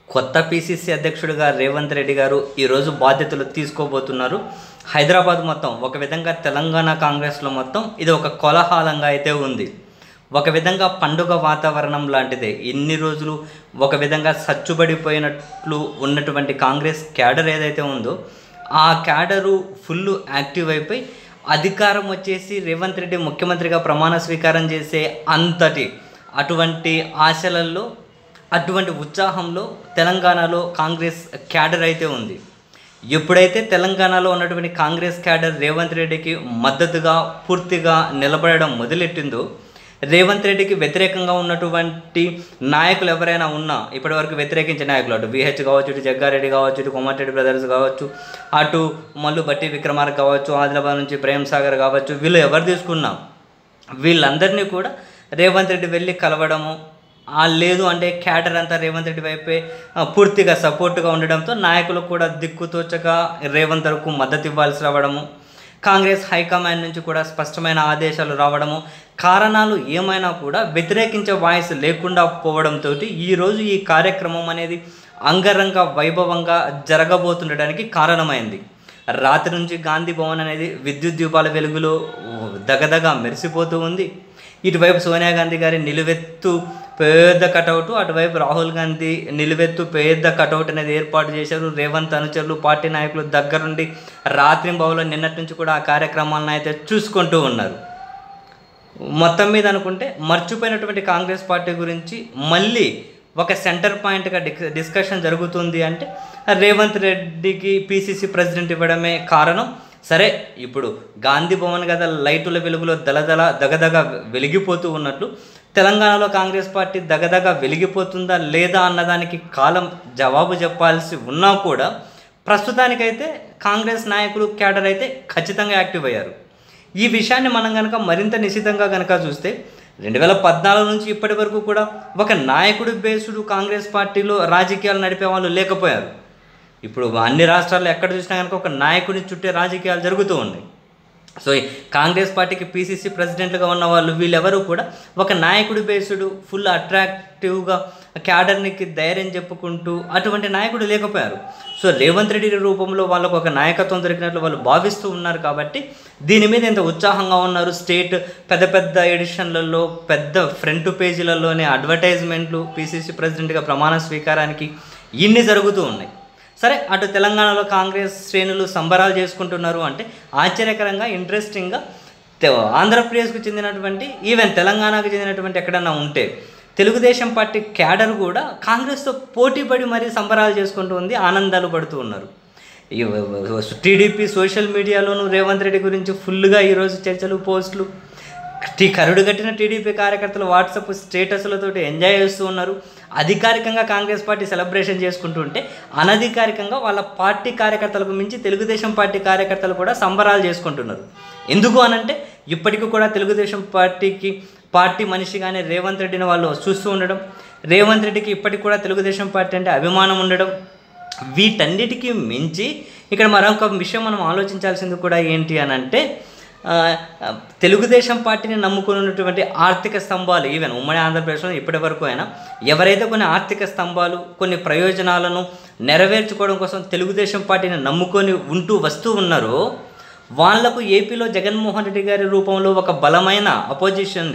కొత్త పీసీసీ అధ్యక్షుడిగా రేవంత్ రెడ్డి గారు ఈరోజు బాధ్యతలు తీసుకోబోతున్నారు. హైదరాబాద్ మొత్తం ఒక విధంగా తెలంగాణ కాంగ్రెస్లో మొత్తం ఇది ఒక కోలాహలంగా అయితే ఉంది. ఒక విధంగా పండుగ వాతావరణం లాంటిదే. ఇన్ని రోజులు ఒక విధంగా సచ్చుబడిపోయినట్లు ఉన్నటువంటి కాంగ్రెస్ క్యాడర్ ఏదైతే ఉందో ఆ క్యాడరు ఫుల్ యాక్టివ్ అయిపోయి అధికారం వచ్చేసి రేవంత్ రెడ్డి ముఖ్యమంత్రిగా ప్రమాణ స్వీకారం చేసే అటువంటి ఆశలలో, అటువంటి ఉత్సాహంలో తెలంగాణలో కాంగ్రెస్ క్యాడర్ అయితే ఉంది. ఎప్పుడైతే తెలంగాణలో ఉన్నటువంటి కాంగ్రెస్ క్యాడర్ రేవంత్ రెడ్డికి మద్దతుగా పూర్తిగా నిలబడడం మొదలెట్టిందో, రేవంత్ రెడ్డికి వ్యతిరేకంగా ఉన్నటువంటి నాయకులు ఎవరైనా ఉన్నా, ఇప్పటివరకు వ్యతిరేకించే నాయకులు అటు విహెచ్ కావచ్చు, ఇటు జగ్గారెడ్డి కావచ్చు, ఇటు కోమటిరెడ్డి బ్రదర్స్ కావచ్చు, అటు మల్లు బట్టి విక్రమార్క కావచ్చు, ఆదిలాబాద్ నుంచి ప్రేమ్ సాగర్ కావచ్చు, వీళ్ళు ఎవరు తీసుకున్నా వీళ్ళందరినీ కూడా రేవంత్ రెడ్డి వెళ్ళి కలవడము, లేదు అంటే క్యాడర్ అంతా రేవంత్ రెడ్డి వైపే పూర్తిగా సపోర్టుగా ఉండడంతో నాయకులు కూడా దిక్కుతోచక రేవంత్ రెడ్డికి మద్దతు ఇవ్వాల్సి రావడము, కాంగ్రెస్ హైకమాండ్ నుంచి కూడా స్పష్టమైన ఆదేశాలు రావడము, కారణాలు ఏమైనా కూడా వ్యతిరేకించే వాయిస్ లేకుండా పోవడంతో ఈరోజు ఈ కార్యక్రమం అనేది అంగరంగ వైభవంగా జరగబోతుండడానికి కారణమైంది. రాత్రి నుంచి గాంధీ భవన్ అనేది విద్యుత్ దీపాల వెలుగులో దగదగా మెరిసిపోతూ ఉంది. ఇటువైపు సోనియా గాంధీ గారి నిలువెత్తు పెద్ద కటౌట్, అటువైపు రాహుల్ గాంధీ నిలువెత్తు పెద్ద కటౌట్ అనేది ఏర్పాటు చేశారు. రేవంత్ అనుచరులు, పార్టీ నాయకులు దగ్గరుండి రాత్రింబవలో నిన్నటి నుంచి కూడా ఆ కార్యక్రమాలను అయితే చూసుకుంటూ ఉన్నారు. మొత్తం మీద అనుకుంటే మర్చిపోయినటువంటి కాంగ్రెస్ పార్టీ గురించి మళ్ళీ ఒక సెంటర్ పాయింట్గా డిస్కషన్ జరుగుతుంది అంటే రేవంత్ రెడ్డికి పీసీసీ ప్రెసిడెంట్ ఇవ్వడమే కారణం. సరే, ఇప్పుడు గాంధీ భవన్ కదా లైటుల వెలుగులో దగదగ వెలిగిపోతూ ఉన్నట్లు తెలంగాణలో కాంగ్రెస్ పార్టీ దగదగ వెలిగిపోతుందా లేదా అన్నదానికి కాలం జవాబు చెప్పాల్సి ఉన్నా కూడా ప్రస్తుతానికైతే కాంగ్రెస్ నాయకులు క్యాడర్ అయితే ఖచ్చితంగా యాక్టివ్ అయ్యారు. ఈ విషయాన్ని మనం కనుక మరింత నిశితంగా కనుక చూస్తే 2014 నుంచి ఇప్పటి వరకు కూడా ఒక నాయకుడి బేస్డ్ కాంగ్రెస్ పార్టీలో రాజకీయాలు నడిపే వాళ్ళు లేకపోయారు. ఇప్పుడు అన్ని రాష్ట్రాల్లో ఎక్కడ చూసినా కనుక ఒక నాయకుడిని చుట్టే రాజకీయాలు జరుగుతూ ఉన్నాయి. సో కాంగ్రెస్ పార్టీకి పీసీసీ ప్రెసిడెంట్గా ఉన్న వాళ్ళు వీళ్ళెవరూ కూడా ఒక నాయకుడి బేస్డ్ ఫుల్ అట్రాక్టివ్గా క్యాడర్నికి ధైర్యం చెప్పుకుంటూ అటువంటి నాయకుడు లేకపోయారు. సో రేవంత్ రెడ్డి రూపంలో వాళ్ళకు ఒక నాయకత్వం దొరికినట్లు వాళ్ళు భావిస్తూ ఉన్నారు. కాబట్టి దీని మీద ఎంత ఉత్సాహంగా ఉన్నారు. స్టేట్ పెద్ద ఎడిషన్లలో, పెద్ద ఫ్రంట్ పేజీలలోనే అడ్వర్టైజ్మెంట్లు పీసీసీ ప్రెసిడెంట్గా ప్రమాణ స్వీకారానికి ఇన్ని జరుగుతూ ఉన్నాయి. సరే, అటు తెలంగాణలో కాంగ్రెస్ శ్రేణులు సంబరాలు చేసుకుంటున్నారు అంటే ఆశ్చర్యకరంగా, ఇంట్రెస్టింగ్గా ఆంధ్రప్రదేశ్కు చెందినటువంటి, ఈవెన్ తెలంగాణకు చెందినటువంటి ఎక్కడన్నా ఉంటే తెలుగుదేశం పార్టీ క్యాడర్ కూడా కాంగ్రెస్తో పోటీపడి మరీ సంబరాలు చేసుకుంటూ ఉంది, ఆనందాలు పడుతూ ఉన్నారు. టీడీపీ సోషల్ మీడియాలోనూ రేవంత్ రెడ్డి గురించి ఫుల్గా ఈరోజు చర్చలు, పోస్టులు, కరుడుగట్టిన టీడీపీ కార్యకర్తలు వాట్సాప్ స్టేటస్లతో ఎంజాయ్ చేస్తూ ఉన్నారు. అధికారికంగా కాంగ్రెస్ పార్టీ సెలబ్రేషన్ చేసుకుంటూ ఉంటే అనధికారికంగా వాళ్ళ పార్టీ కార్యకర్తలకు మించి తెలుగుదేశం పార్టీ కార్యకర్తలు కూడా సంబరాలు చేసుకుంటున్నారు. ఎందుకు అనంటే ఇప్పటికీ కూడా తెలుగుదేశం పార్టీ మనిషిగానే రేవంత్ రెడ్డిని వాళ్ళు చూస్తూ ఉండడం, రేవంత్ రెడ్డికి ఇప్పటికి కూడా తెలుగుదేశం పార్టీ అంటే అభిమానం ఉండడం, వీటన్నిటికీ మించి ఇక్కడ మరొక విషయం మనం ఆలోచించాల్సింది కూడా ఏంటి అనంటే తెలుగుదేశం పార్టీని నమ్ముకుని ఉన్నటువంటి ఆర్థిక స్తంభాలు, ఈవెన్ ఉమ్మడి ఆంధ్రప్రదేశ్లో ఇప్పటి వరకు అయినా ఎవరైతే కొన్ని ఆర్థిక స్తంభాలు, కొన్ని ప్రయోజనాలను నెరవేర్చుకోవడం కోసం తెలుగుదేశం పార్టీని నమ్ముకొని వస్తూ ఉన్నారో వాళ్లకు ఏపీలో జగన్మోహన్ రెడ్డి గారి రూపంలో ఒక బలమైన అపోజిషన్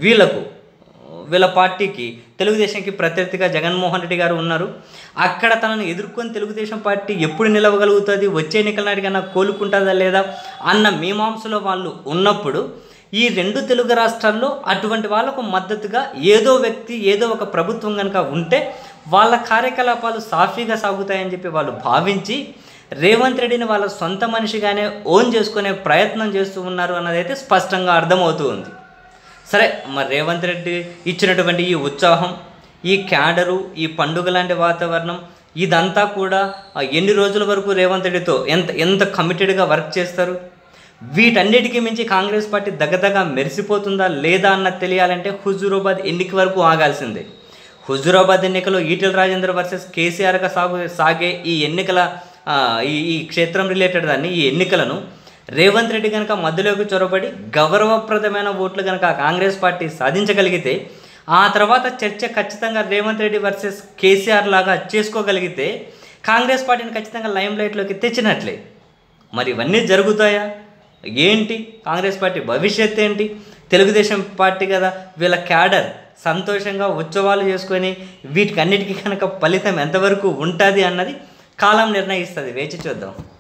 వీళ్ళ పార్టీకి, తెలుగుదేశంకి ప్రత్యర్థిగా జగన్మోహన్ రెడ్డి గారు ఉన్నారు. అక్కడ తనను ఎదుర్కొని తెలుగుదేశం పార్టీ ఎప్పుడు నిలవగలుగుతుంది, వచ్చే ఎన్నికల నాటికన్నా కోలుకుంటుందా లేదా అన్న మీమాంసలో వాళ్ళు ఉన్నప్పుడు ఈ రెండు తెలుగు రాష్ట్రాల్లో అటువంటి వాళ్ళకు మద్దతుగా ఏదో వ్యక్తి, ఏదో ఒక ప్రభుత్వం కనుక ఉంటే వాళ్ళ కార్యకలాపాలు సాఫీగా సాగుతాయని చెప్పి వాళ్ళు భావించి రేవంత్ రెడ్డిని వాళ్ళ సొంత మనిషిగానే ఓన్ చేసుకునే ప్రయత్నం చేస్తూ ఉన్నారు అన్నదైతే స్పష్టంగా అర్థమవుతూ ఉంది. సరే, మరి రేవంత్ రెడ్డి ఇచ్చినటువంటి ఈ ఉత్సాహం, ఈ క్యాడరు, ఈ పండుగ లాంటి వాతావరణం, ఇదంతా కూడా ఎన్ని రోజుల వరకు రేవంత్ రెడ్డితో ఎంత కమిటెడ్గా వర్క్ చేస్తారు? వీటన్నిటికీ మించి కాంగ్రెస్ పార్టీ దగదగా మెరిసిపోతుందా లేదా అన్నది తెలియాలంటే హుజూరాబాద్ ఎన్నిక వరకు ఆగాల్సిందే. హుజూరాబాద్ ఎన్నికలో ఈటెల రాజేందర్ వర్సెస్ కేసీఆర్గా సాగే ఈ ఎన్నికల ఈ క్షేత్రం రిలేటెడ్ దాన్ని, ఈ ఎన్నికలను రేవంత్ రెడ్డి కనుక మధ్యలోకి చొరబడి గౌరవప్రదమైన ఓట్లు కనుక కాంగ్రెస్ పార్టీ సాధించగలిగితే ఆ తర్వాత చర్చ ఖచ్చితంగా రేవంత్ రెడ్డి వర్సెస్ కేసీఆర్ లాగా చేసుకోగలిగితే కాంగ్రెస్ పార్టీని ఖచ్చితంగా లైమ్ లైట్లోకి తెచ్చినట్లే. మరి ఇవన్నీ జరుగుతాయా? ఏంటి కాంగ్రెస్ పార్టీ భవిష్యత్ ఏంటి? తెలుగుదేశం పార్టీ కదా, వీళ్ళ క్యాడర్ సంతోషంగా ఉత్సవాలు చేసుకొని వీటికి అన్నిటికీ కనుక ఫలితం ఎంతవరకు ఉంటుంది అన్నది కాలం నిర్ణయిస్తుంది. వేచి చూద్దాం.